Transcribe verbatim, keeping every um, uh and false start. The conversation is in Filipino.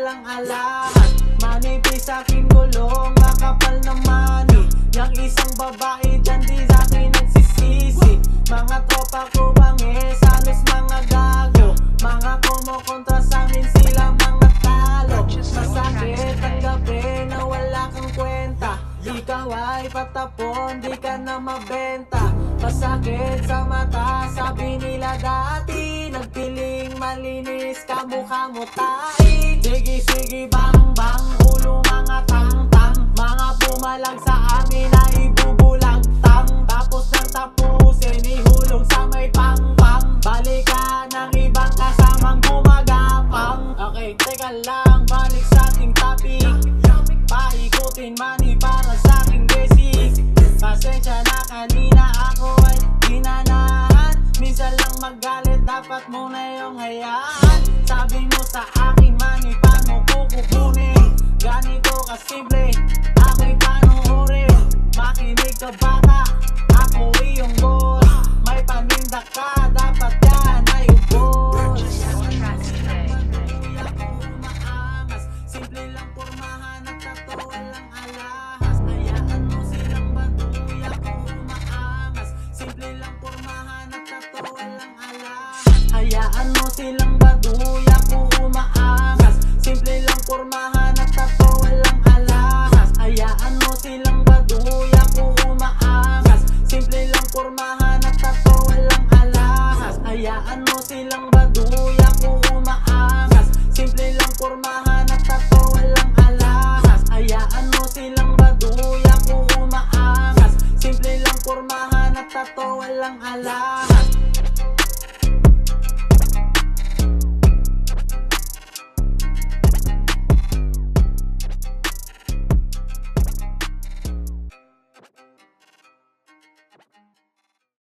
walang alahan. Manipis aking gulong, makapal na money. Yang isang babae dyan di sa'kin nagsisisi. Mga tropa ko bangis, halos mga gago. Mga kumukontra sa'min sila mga talo. Masakit ang gabi na wala kang kwenta. Ikaw ay patapon, di ka na mabenta. Masakit sa mata, sabi nila dati. Nagpiling malinis, kamukha mo tayo. Sige sige bang bang, ulo mga tang tang. Mga pumalag sa amin na ibubulang tang. Tapos nang tapusin, ihulog sa may pang pang. Balikan ng ibang kasamang gumagapang. Okay, teka lang, balik sa ating topic. Paikutin money para sa aking basic. Pasensya na kanina ako ay ginanahan. Minsan lang magalit, dapat mo na yung hayaan. Sabi mo sa aking money, paano ko kukunin? Ganito kasimple, ako'y panuorin.